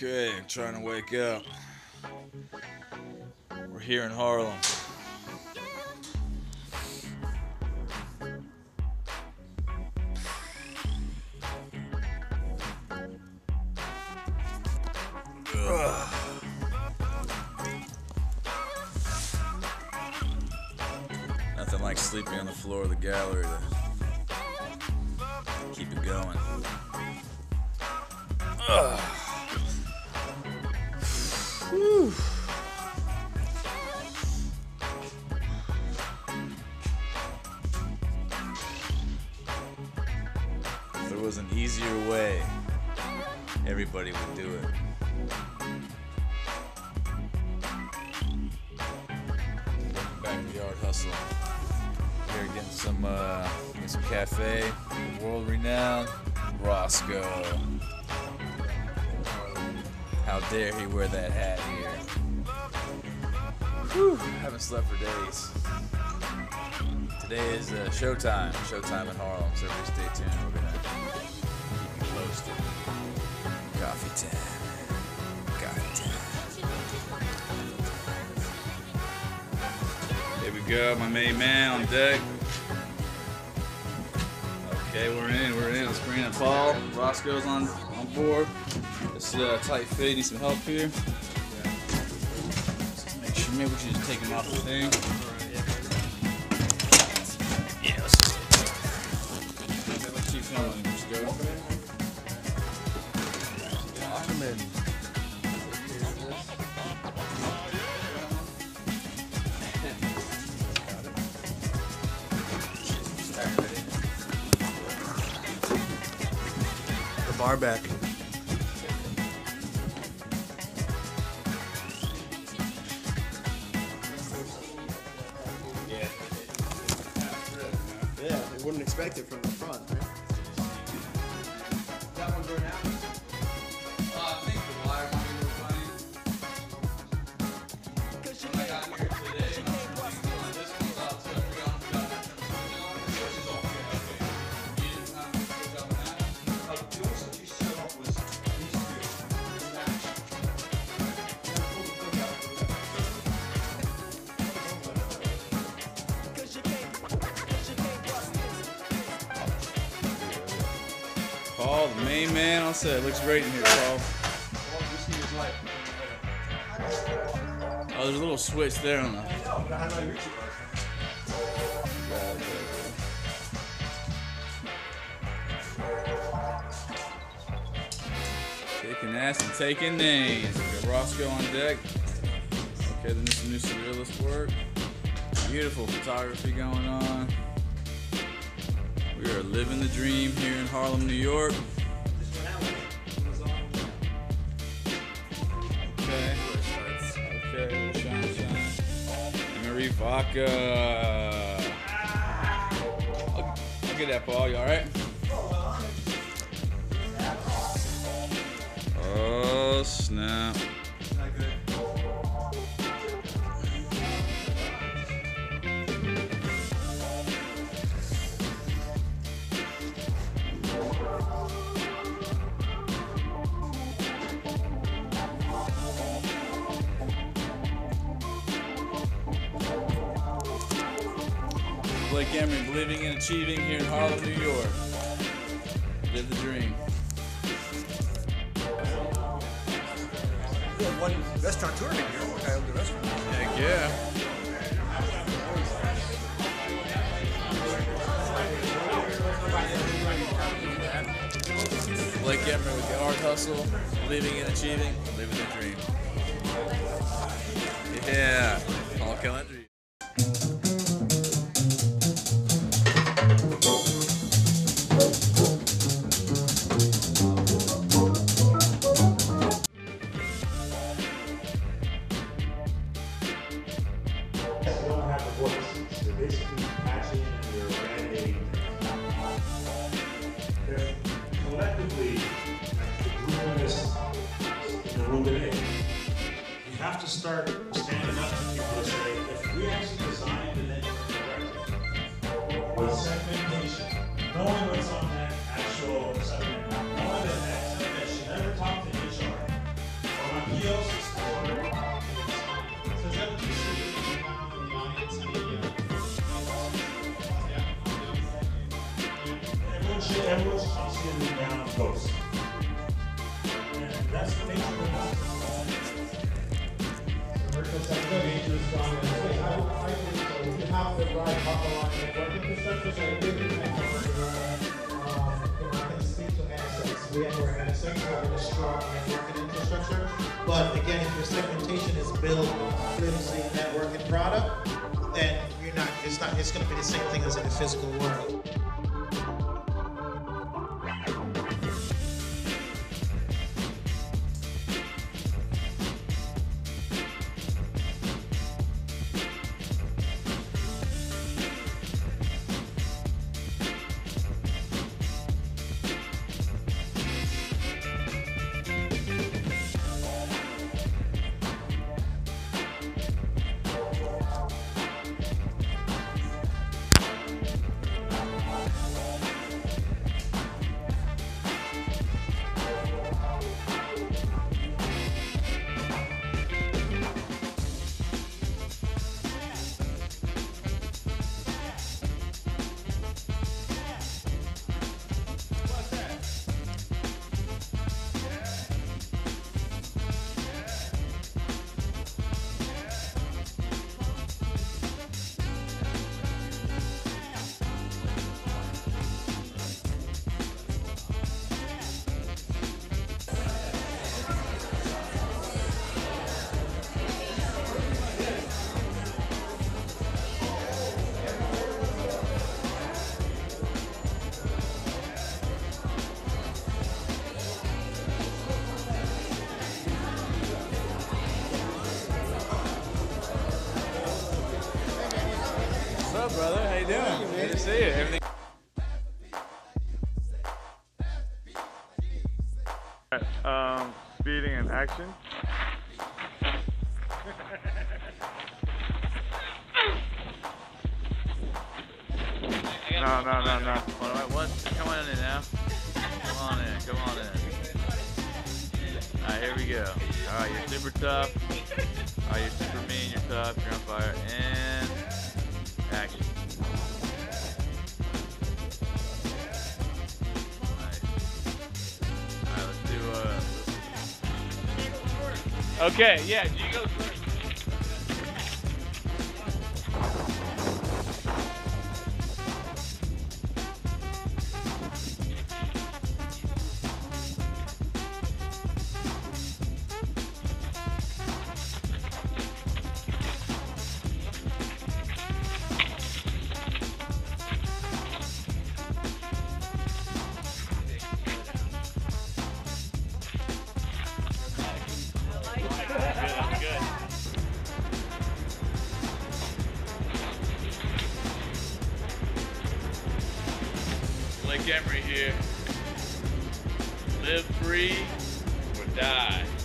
Okay, I'm trying to wake up. We're here in Harlem. Ugh. Nothing like sleeping on the floor of the gallery to keep it going. Ugh. Whew. If there was an easier way, everybody would do it. Welcome back to the Art Hustle. Here getting some cafe, world-renowned Roscoe. How dare he wear that hat here? Whew, haven't slept for days. Today is showtime in Harlem, so everybody stay tuned. We're gonna keep you posted. Coffee time. Here we go, my main man on deck. Okay, we're in. Let's bring in Paul. Roscoe's on board. It's tight fit. Need some help here. Make sure maybe we should just take him off the thing. Yeah, let's just let's keep going. Just go. Lock him in. The bar back. Yeah, they wouldn't expect it from the front, right? That one going out? I think the wire might be a little funny. When I got here today, this one's out, so we got that which is all good. Okay. You didn't have to switch up that? The ones that you set up was these two. Paul, the main man on set. Looks great in here, Paul. Oh, there's a little switch there on the. Kicking ass and taking names. We got Roscoe on deck. Okay, then some new surrealist work. Beautiful photography going on. We are living the dream here in Harlem, New York. Okay. Okay, shine. Emory vodka. I'll get that, Paul. You alright? Oh, snap. Blake Emory, living and achieving here in Harlem, New York. Live the dream. We have one restaurateur in here. One guy owned the restaurant. Heck yeah. Blake Emory with the Art Hustle, living and achieving, living the dream. Yeah, Paul Calendry. They're basically patching and they're band-aiding. They're collectively the group in the room today. We have to start standing up to people to say, if we actually designed an engine correctly, with segmentation, knowing what's on that actual segment, knowing that that segment should never talk to each other, sandwich, I'm seeing them down toast. And that's the nature of the house. Nature is strong. I think so. If you have the right upper network infrastructure, so if you I can speak to assets. We're NSX, having a strong networking infrastructure. But again, if your segmentation is built on flimsy networking product, then you're not. It's going to be the same thing as in the physical world. What's up, brother? How you doing? Good to see you. Everything. Speeding in action. No. What? Come on in now. Come on in. Alright, here we go. Alright, you're super tough. Alright, you're super mean, you're tough, you're on fire, and action. Nice. Alright, let's do okay, yeah, you go first. Emory here. Live free or die.